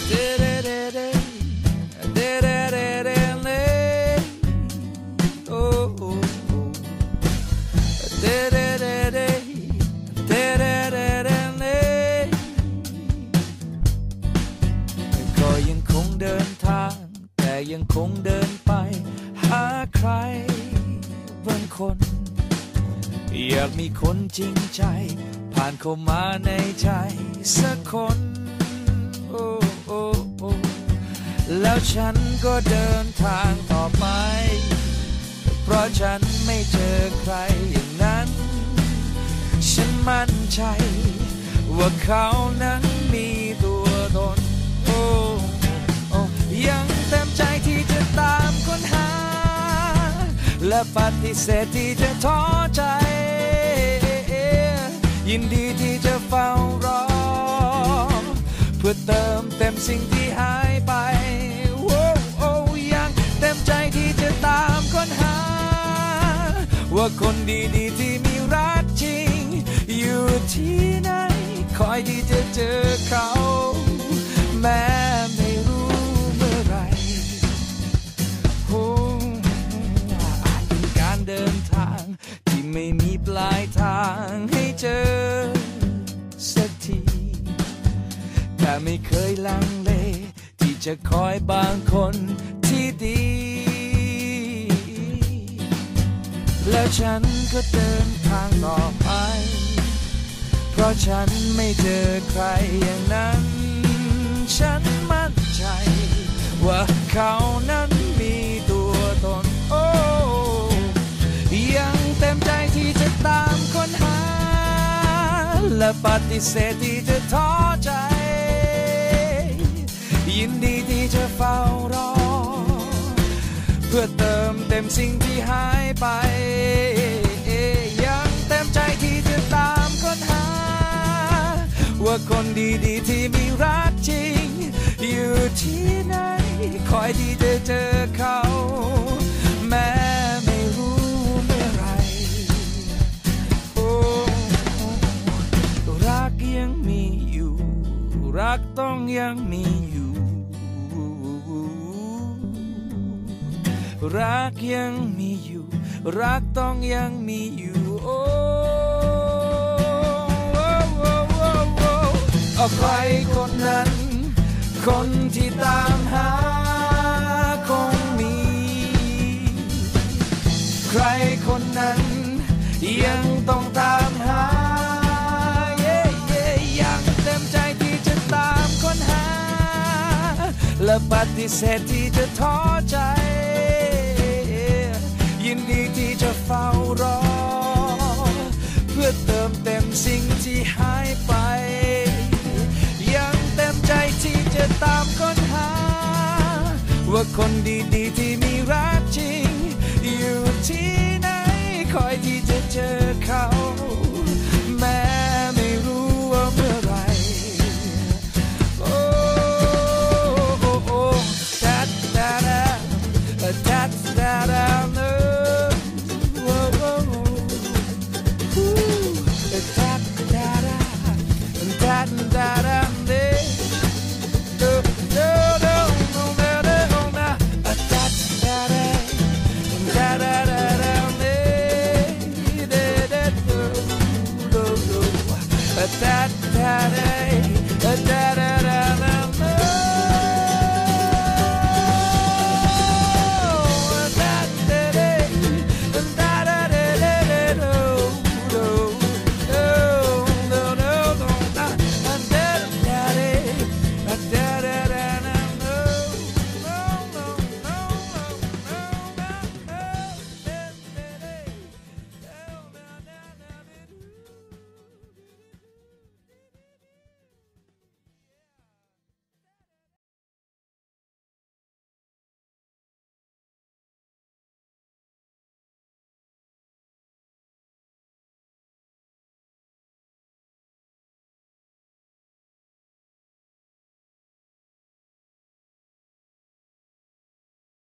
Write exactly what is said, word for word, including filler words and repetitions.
ยังคงเดินไปหาใครบางคนอยากมีคนจริงใจผ่านเข้ามาในใจสักคนโอ้โอ้โอ้แล้วฉันก็เดินทางต่อไปเพราะฉันไม่เจอใครอย่างนั้นฉันมั่นใจว่าเขานั้นมีตัวตนโอ้โอ้ยังเต็มใจที่จะตามค้นหาและปฏิเสธที่จะท้อใจยินดีที่จะเฝ้ารอเพื่อเติมเต็มสิ่งที่หายไปโอ้โอ้ยังเต็มใจที่จะตามค้นหาว่าคนดีๆที่มีรักจริงอยู่ที่ไหนคอยที่จะเจอเขาแม้ไม่รู้เมื่อไรโอ้อาจเป็นการเดินทางที่ไม่มีปลายทางให้เจอสักทีแต่ไม่เคยลังเลที่จะคอยบางคนที่ดีแล้วฉันก็เดินทางต่อไปเพราะฉันไม่เจอใครอย่างนั้นฉันมั่นใจว่าเขานั้นมีตัวตนโอ้ยังเต็มใจที่จะตามค้นหาและปฏิเสธที่จะท้อใจยินดีที่จะเฝ้ารอเพื่อเติมเต็มสิ่งที่หายไปยังเต็มใจที่จะตามค้นหาว่าคนดีๆที่มีรักจริงอยู่ที่ไหนคอยที่จะเจอเขาแม้ไม่รู้เมื่อไรโอ้รักยังมีอยู่รักต้องยังมีอยู่รักยังมีอยู่รักต้องยังมีอยู่โอ้ใครคนนั้นคนที่ตามหาคงมีใครคนนั้นยังต้องตามหาเย่เย่ยังเต็มใจที่จะตามค้นหาและปฏิเสธที่จะท้อใจยินดีที่จะเฝ้ารอเพื่อเติมเต็มสิ่งที่หายไปยังเต็มใจที่จะตามค้นหาว่าคนดี